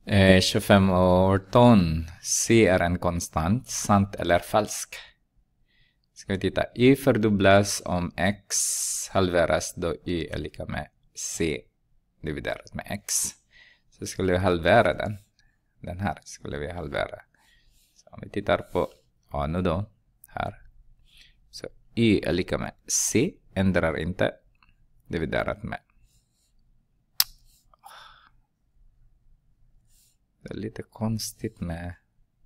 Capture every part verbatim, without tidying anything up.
Eh, tjugofem och arton. C är en konstant, sant eller falsk. Ska vi titta. Y fördubblas om x halveras då y är lika med c dividerat med x. Så skulle vi halvera den. Den här skulle vi halvera. Så om vi tittar på A nu då. Här. Så y är lika med c. Ändrar inte. Dividerat med. Det är lite konstigt med,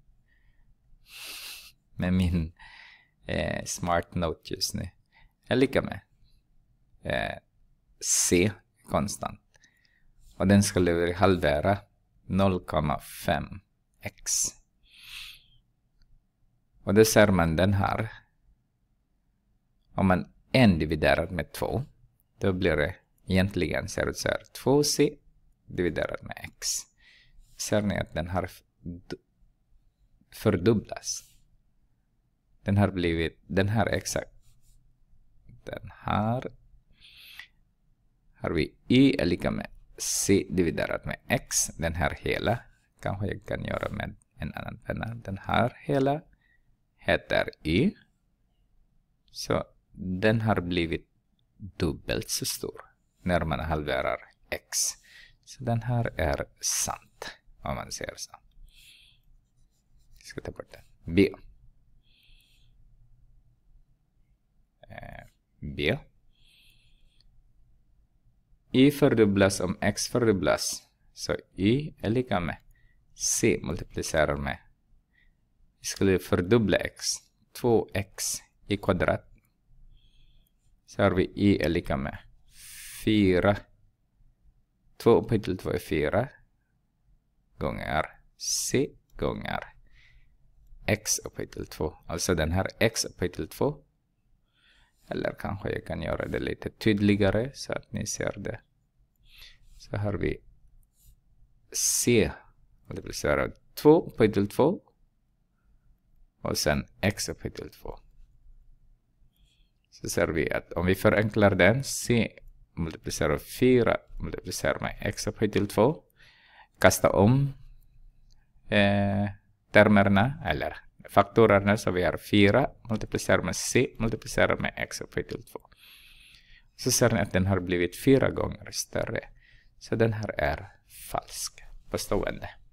med min eh, smart note just nu. Är lika med eh, c konstant. Och den skulle vi halvera noll komma fem x. Och då ser man den här. Om man en dividerat med två. Då blir det egentligen ser ut så här. två c dividerat med x. Ser ni att den här fördubblas. Den har blivit, den här exakt. Den här. Har vi y är lika med c dividerat med x. Den här hela. Kanske jag kan göra med en annan penna. Den här hela heter y. Så den har blivit dubbelt så stor när man halverar x. Så den här är sant. Om man ser så. Jag ska ta bort den. B. Eh, B. Y fördubblas om x fördubblas. Så y är lika med c multiplicerar med. Vi skulle fördubbla x. två x i kvadrat. Så har vi y är lika med fyra. två upphöjt till två är fyra. Gånger c gånger x upphöjt till två. Alltså den här x upphöjt till två. Eller kanske jag kan göra det lite tydligare så att ni ser det. Så har vi c multiplicerar två upphöjt till två. Och sen x upphöjt till två. Så ser vi att om vi förenklar den. C multiplicerar fyra multiplicerar med x upphöjt till två. Kasta om eh, termerna eller faktorerna, så vi har fyra multiplicerar med c multiplicerar med x upphöjt till två. Så ser ni att den har blivit fyra gånger större. Så den här är falsk. Påstående.